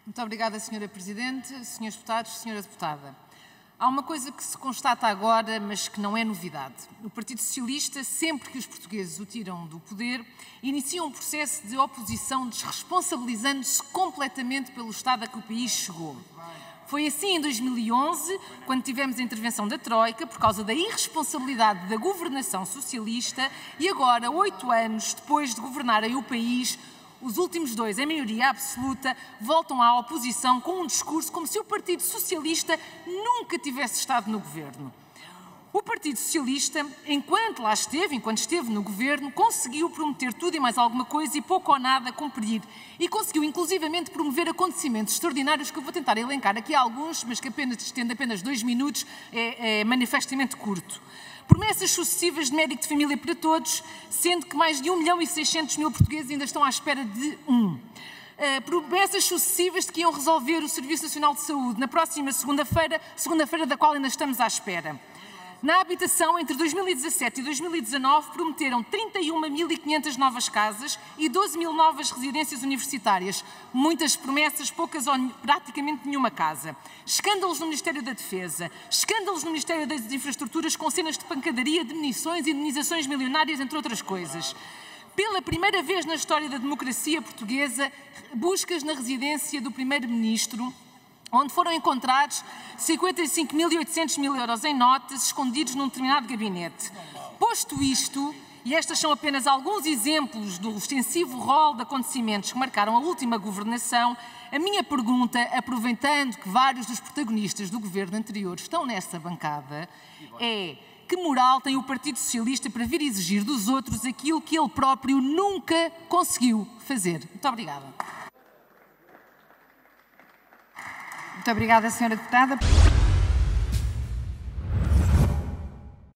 Muito obrigada, Sra. Presidente, Srs. Deputados, Sra. Deputada. Há uma coisa que se constata agora, mas que não é novidade. O Partido Socialista, sempre que os portugueses o tiram do poder, inicia um processo de oposição desresponsabilizando-se completamente pelo estado a que o país chegou. Foi assim em 2011, quando tivemos a intervenção da Troika, por causa da irresponsabilidade da governação socialista, e agora, 8 anos depois de governarem o país, os últimos dois, em maioria absoluta, voltam à oposição com um discurso como se o Partido Socialista nunca tivesse estado no governo. O Partido Socialista, enquanto esteve no governo, conseguiu prometer tudo e mais alguma coisa e pouco ou nada cumprir. E conseguiu, inclusivamente, promover acontecimentos extraordinários que eu vou tentar elencar aqui alguns, mas que estendo apenas 2 minutos, é manifestamente curto. Promessas sucessivas de médico de família para todos, sendo que mais de 1.600.000 portugueses ainda estão à espera de um. Promessas sucessivas de que iam resolver o Serviço Nacional de Saúde na próxima segunda-feira da qual ainda estamos à espera. Na habitação, entre 2017 e 2019, prometeram 31.500 novas casas e 12.000 novas residências universitárias. Muitas promessas, poucas ou praticamente nenhuma casa. Escândalos no Ministério da Defesa, escândalos no Ministério das Infraestruturas com cenas de pancadaria, de munições e indenizações milionárias, entre outras coisas. Pela primeira vez na história da democracia portuguesa, buscas na residência do Primeiro-Ministro, onde foram encontrados 55.800.000 euros em notas escondidos num determinado gabinete. Posto isto, e estas são apenas alguns exemplos do extensivo rol de acontecimentos que marcaram a última governação, a minha pergunta, aproveitando que vários dos protagonistas do governo anterior estão nessa bancada, é: que moral tem o Partido Socialista para vir exigir dos outros aquilo que ele próprio nunca conseguiu fazer? Muito obrigada. Muito obrigada, Sra. Deputada.